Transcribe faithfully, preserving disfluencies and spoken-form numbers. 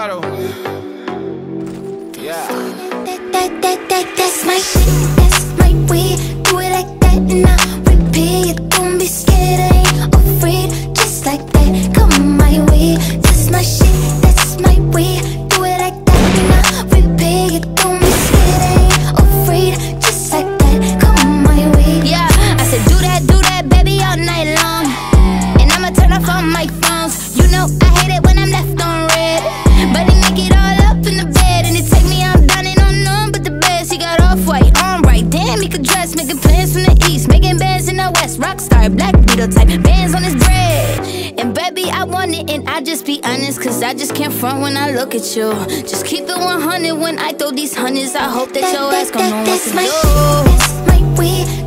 Claro. Yeah. That, that, that, that, that's my shit, that's my way. Do it like that and I repeat. Don't be scared, I ain't afraid. Just like that, come my way. That's my shit, that's my way. Do it like that and I repeat. Don't be scared, I ain't afraid. Just like that, come my way. Yeah, I said do that, do that, baby, all night long. And I'ma turn off all my phones. You know I hate it when I'm left on red, but he make it all up in the bed. And it take me, I'm down and on none but the best. He got off-white, on right, damn, he could dress. Making plans from the east, making bands in the west. Rockstar, black beetle type, bands on his bread. And baby, I want it and I just be honest, cause I just can't front when I look at you. Just keep it one hundred when I throw these hundreds. I hope that, that your ass gon' know what to do. That's my shit, that's my way.